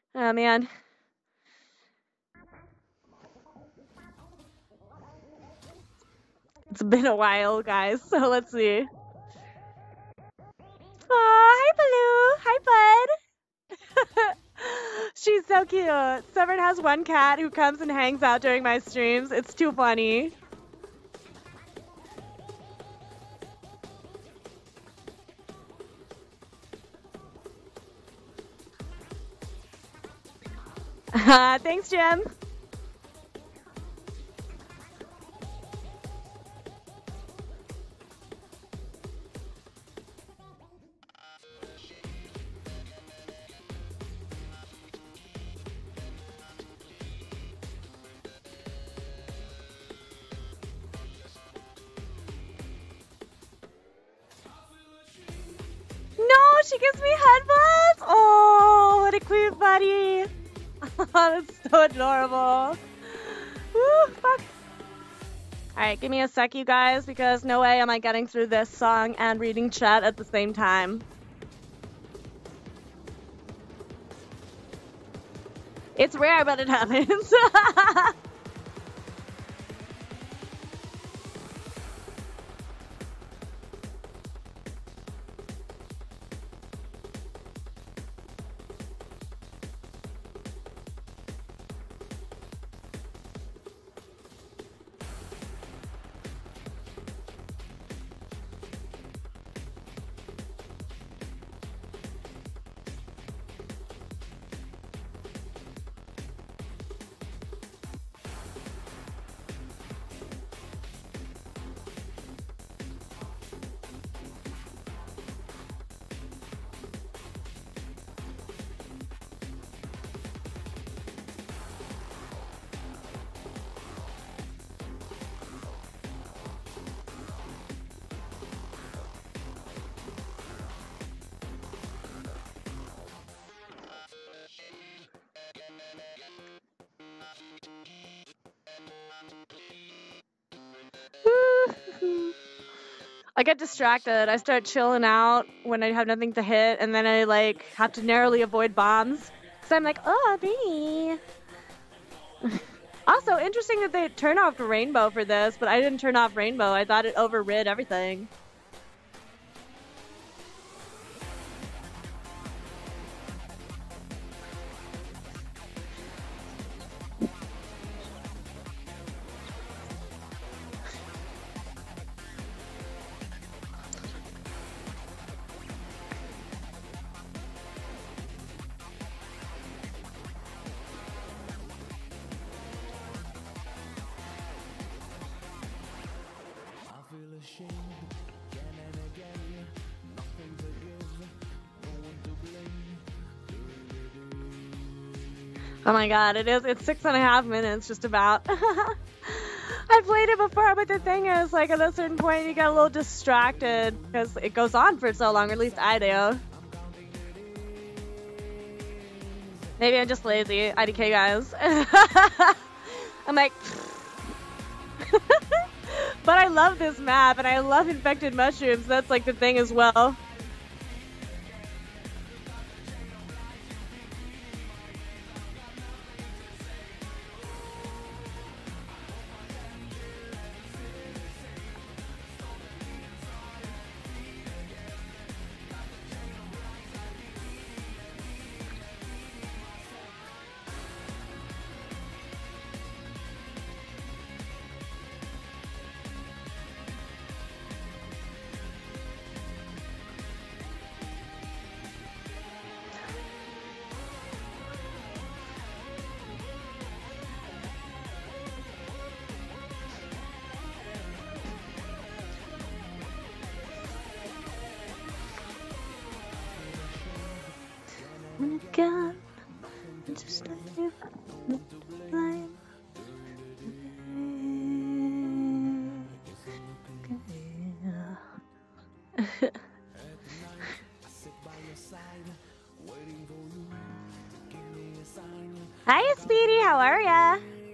Oh man, it's been a while, guys. So let's see. Oh, hi, Baloo. Hi, Bud. She's so cute. Severn has one cat who comes and hangs out during my streams. It's too funny. Thanks, Jim. No, she gives me headbutts. Oh, what a cute buddy. Oh, that's so adorable. Woo, fuck. Alright, give me a sec, you guys, because no way am I getting through this song and reading chat at the same time. It's rare, but it happens. I get distracted. I start chilling out when I have nothing to hit, and then I like have to narrowly avoid bombs. So I'm like, oh, me. Also, interesting that they turn off Rainbow for this, but I didn't turn off Rainbow. I thought it overrid everything. Oh my god, it's 6.5 minutes just about. I've played it before, but the thing is, like, at a certain point you get a little distracted because it goes on for so long, or at least I do. Maybe I'm just lazy, IDK guys. I'm like, but I love this map, and I love infected mushrooms. That's like the thing as well. God, just like you, blind. Hi, Speedy. How are ya?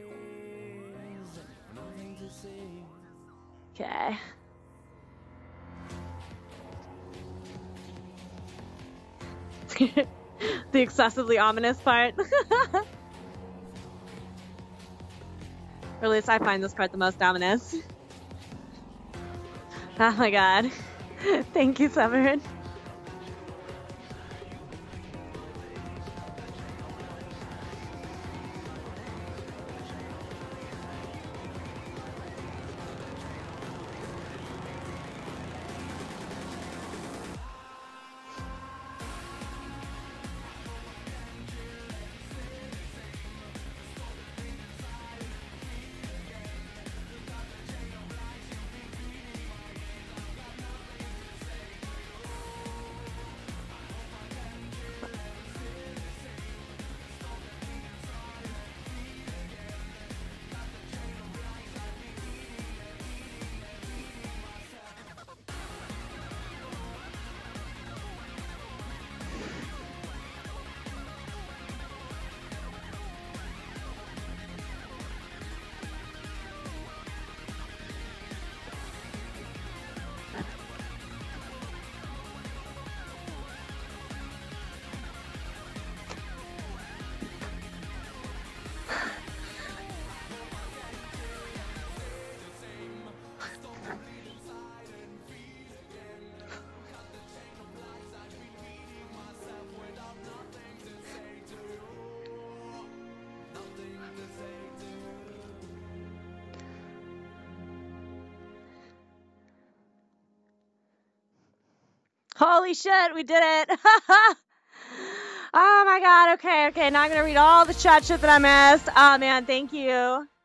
Okay. The excessively ominous part. Or at least I find this part the most ominous. Oh my god. Thank you, Severin. Holy shit, we did it. Oh my god, okay, now I'm gonna read all the chat shit that I missed. Oh man, thank you.